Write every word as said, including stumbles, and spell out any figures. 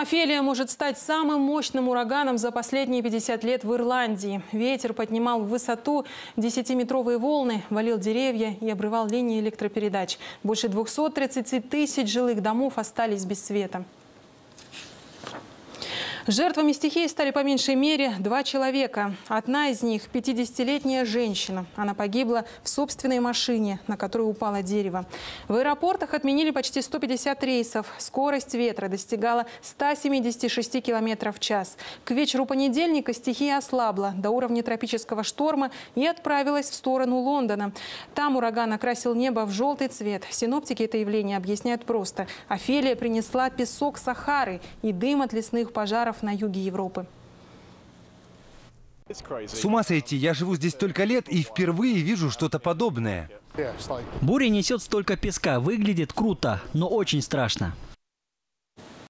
Офелия может стать самым мощным ураганом за последние пятьдесят лет в Ирландии. Ветер поднимал в высоту десятиметровые волны, валил деревья и обрывал линии электропередач. Больше двухсот тридцати тысяч жилых домов остались без света. Жертвами стихии стали по меньшей мере два человека. Одна из них – пятидесятилетняя женщина. Она погибла в собственной машине, на которой упало дерево. В аэропортах отменили почти сто пятьдесят рейсов. Скорость ветра достигала ста семидесяти шести километров в час. К вечеру понедельника стихия ослабла до уровня тропического шторма и отправилась в сторону Лондона. Там ураган окрасил небо в желтый цвет. Синоптики это явление объясняют просто. Офелия принесла песок Сахары и дым от лесных пожаров на юге Европы. С ума сойти, я живу здесь столько лет и впервые вижу что-то подобное. Буря несет столько песка, выглядит круто, но очень страшно.